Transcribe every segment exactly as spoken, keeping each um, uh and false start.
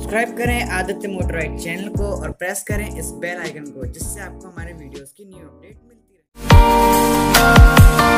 Subscribe करें Aditya Motorad channel को और प्रेस करें इस बेल आइकन को, जिससे आपको हमारे वीडियोस की न्यू अपडेट मिलती रहे।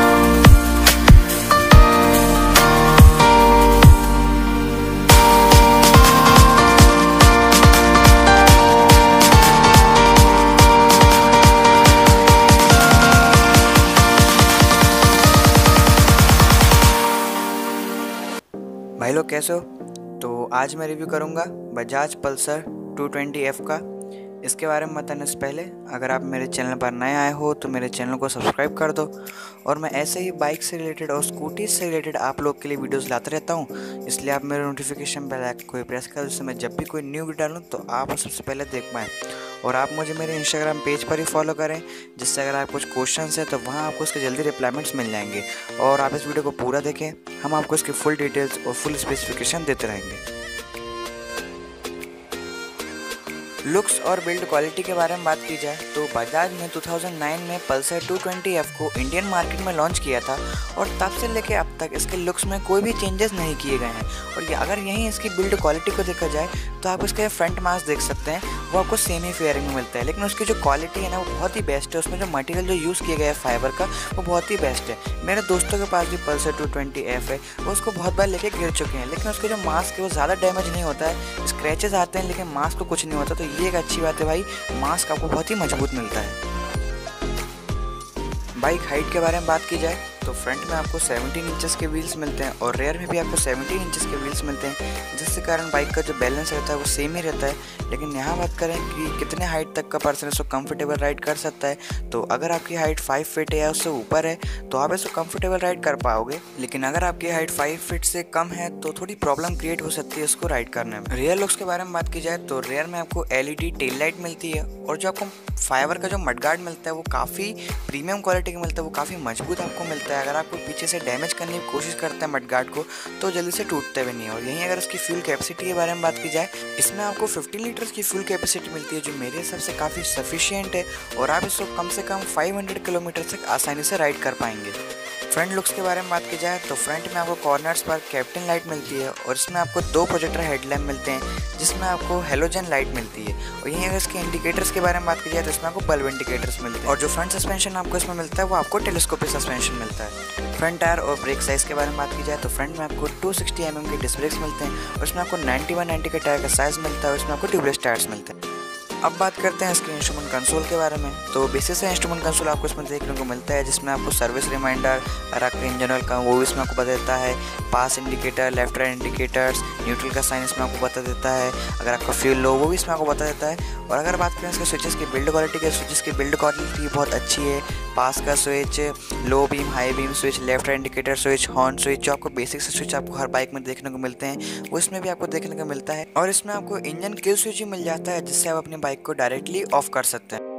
भाई लोग कैसे हो? तो आज मैं रिव्यू करूंगा Bajaj Pulsar two twenty F का। इसके बारे में बताने से पहले अगर आप मेरे चैनल पर नए आए हो तो मेरे चैनल को सब्सक्राइब कर दो। और मैं ऐसे ही बाइक से रिलेटेड और स्कूटी से रिलेटेड आप लोग के लिए वीडियोस लाते रहता हूँ, इसलिए आप मेरे नोटिफिकेशन बेल आइकन को प्रेस कर, जिससे मैं जब भी कोई न्यू वीडियो डालूँ तो आप सबसे पहले देख पाएँ। और आप मुझे मेरे इंस्टाग्राम पेज पर ही फॉलो करें, जिससे अगर आप कुछ क्वेश्चंस है तो वहाँ आपको उसके जल्दी रिप्लाईमेंट्स मिल जाएंगे। और आप इस वीडियो को पूरा देखें, हम आपको इसकी फुल डिटेल्स और फुल स्पेसिफिकेशन देते रहेंगे। लुक्स और बिल्ड क्वालिटी के बारे में बात की जाए तो बजाज ने दो हज़ार नौ में पल्सर टू ट्वेंटी एफ को इंडियन मार्केट में लॉन्च किया था और तब से लेकर अब तक इसके लुक्स में कोई भी चेंजेस नहीं किए गए हैं। और ये अगर यहीं इसकी बिल्ड क्वालिटी को देखा जाए तो आप इसके फ्रंट मास्क देख सकते हैं, वो आपको सेम ही फेयरिंग में मिलता है, लेकिन उसकी जो क्वालिटी है ना वो बहुत ही बेस्ट है। उसमें जो मटेरियल जो यूज़ किया गया है फाइबर का वो बहुत ही बेस्ट है। मेरे दोस्तों के पास भी पल्सर टू ट्वेंटी एफ है, वो उसको बहुत बार लेके गिर चुके हैं, लेकिन उसके जो मास्क है वो ज़्यादा डैमेज नहीं होता है। स्क्रैचेस आते हैं लेकिन मास्क को कुछ नहीं होता, तो ये एक अच्छी बात है भाई। मास्क आपको बहुत ही मजबूत मिलता है। बाइक हाइट के बारे में बात की जाए तो फ्रंट में आपको सत्रह इंचेस के व्हील्स मिलते हैं और रेयर में भी आपको सत्रह इंचेस के व्हील्स मिलते हैं, जिसके कारण बाइक का जो बैलेंस रहता है वो सेम ही रहता है। लेकिन यहाँ बात करें कि कितने हाइट तक का पर्सन इसको कंफर्टेबल राइड कर सकता है, तो अगर आपकी हाइट फाइव फीट है या उससे ऊपर है तो आप इसको कंफर्टेबल राइड कर पाओगे। लेकिन अगर आपकी हाइट फाइव फीट से कम है तो थोड़ी प्रॉब्लम क्रिएट हो सकती है इसको राइड करने में। रियर लुक्स के बारे में बात की जाए तो रियर में आपको L E D tail light मिलती है और जो आपको फाइबर का जो मडगार्ड मिलता है वो काफ़ी प्रीमियम क्वालिटी का मिलता है, वो काफ़ी मजबूत आपको मिलता है। अगर आपको पीछे से डैमेज करने की कोशिश करते हैं मडगार्ड को तो जल्दी से टूटते भी नहीं है। और यहीं अगर इसकी फ्यूल कैपेसिटी के बारे में बात की जाए, इसमें आपको पंद्रह लीटर्स की फ्यूल कैपेसिटी मिलती है, जो मेरे हिसाब से काफ़ी सफिशिएंट है और आप इसको कम से कम पाँच सौ किलोमीटर तक आसानी से राइड कर पाएंगे। फ्रंट लुक्स के बारे में बात की जाए तो फ्रंट में आपको कॉर्नर्स पर कैप्टन लाइट मिलती है और इसमें आपको दो प्रोजेक्टर हेडलैम्प मिलते हैं, जिसमें आपको हेलोजन लाइट मिलती है। और यहीं अगर इसके इंडिकेटर्स के बारे में बात की जाए तो इसमें आपको बल्ब इंडिकेटर्स मिलते हैं। और जो फ्रंट सस्पेंशन आपको इसमें मिलता है वो आपको टेलीस्कोपिक सस्पेंशन मिलता है। फ्रंट टायर और ब्रेक साइज के बारे में बात की जाए तो फ्रंट में आपको टू सिक्सटी एम एम के डिस्क ब्रेक्स मिलते हैं और इसमें आपको नाइन्टी वन नाइन्टी के टायर का साइज मिलता है और इसमें आपको ट्यूबलेस टायर्स मिलते हैं। अब बात करते हैं इसके इंस्ट्रूमेंट कंसोल के बारे में। तो बेसिक से इंस्ट्रूमेंट कंसोल आपको इसमें देखने को मिलता है, जिसमें आपको सर्विस रिमाइंडर, अगर आपका इंजन ऑयल का वो भी इसमें आपको बता देता है, pass indicator, left right indicators, neutral का साइन इसमें आपको बता देता है, अगर आपका फ्यूल लो वो भी इसमें आपको बता देता है। और अगर बात करें इसके स्विचेस की बिल्ड क्वालिटी के, स्विचेस की बिल्ड क्वालिटी बहुत अच्छी है। पास का switch, low beam, high beam switch, left right indicator switch, horn switch, जो आपको बेसिक से स्विच आपको हर बाइक में देखने को मिलते हैं वो इसमें भी आपको देखने को मिलता है। और इसमें आपको इंजन किल स्विच ही मिल जाता है, जिससे आप अपनी बाइक को डायरेक्टली ऑफ कर सकते हैं।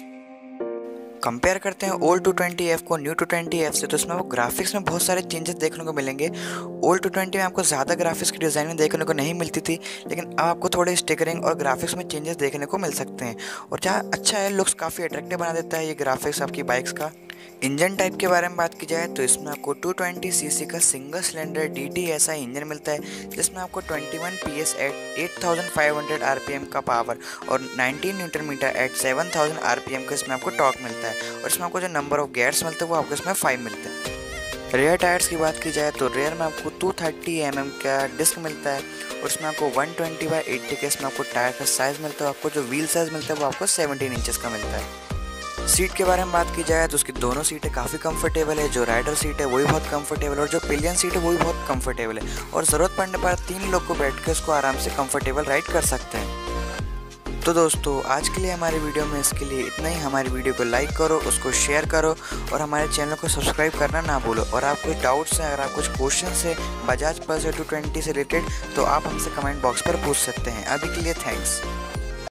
कंपेयर करते हैं ओल्ड टू ट्वेंटी एफ को न्यू टू ट्वेंटी एफ से, तो इसमें आपको ग्राफिक्स में बहुत सारे चेंजेस देखने को मिलेंगे। ओल्ड टू ट्वेंटी में आपको ज़्यादा ग्राफिक्स की डिज़ाइनिंग देखने को नहीं मिलती थी, लेकिन अब आपको थोड़े स्टिकरिंग और ग्राफिक्स में चेंजेस देखने को मिल सकते हैं। और जहाँ अच्छा है, लुक्स काफ़ी अट्रैक्टिव बना देता है ये ग्राफिक्स आपकी बाइक्स का। इंजन टाइप के बारे में बात की जाए तो इसमें आपको टू ट्वेंटी सी सी का सिंगल सिलेंडर डी टी ऐसा इंजन मिलता है, जिसमें आपको इक्कीस P S eight eight thousand five hundred R P M का पावर और nineteen newton metre eight seven thousand R P M का इसमें आपको टॉर्क मिलता है। और इसमें आपको जो नंबर ऑफ गियर्स मिलते हैं वो आपको इसमें फाइव मिलते हैं। रेयर टायर्स की बात की जाए तो रेयर में आपको टू थर्टी एम एम का डिस्क मिलता है और इसमें आपको वन ट्वेंटी बाई एट्टी के इसमें आपको टायर का साइज़ मिलता है। आपको जो व्हील साइज़ मिलता है वो आपको सेवनटीन इंचेस का मिलता है। सीट के बारे में बात की जाए तो उसकी दोनों सीटें काफ़ी कंफर्टेबल है। जो राइडर सीट है वही बहुत कंफर्टेबल है और जो पिलियन सीट है वही बहुत कंफर्टेबल है, और ज़रूरत पड़ने पर तीन लोग को बैठ के उसको आराम से कंफर्टेबल राइड कर सकते हैं। तो दोस्तों आज के लिए हमारे वीडियो में इसके लिए इतना ही। हमारी वीडियो को लाइक करो, उसको शेयर करो और हमारे चैनल को सब्सक्राइब करना ना भूलो। और आप कुछ डाउट्स हैं, अगर आप कुछ क्वेश्चन है बजाज पल्सर टू ट्वेंटी से रिलेटेड, तो आप हमसे कमेंट बॉक्स पर पूछ सकते हैं। अभी के लिए थैंक्स।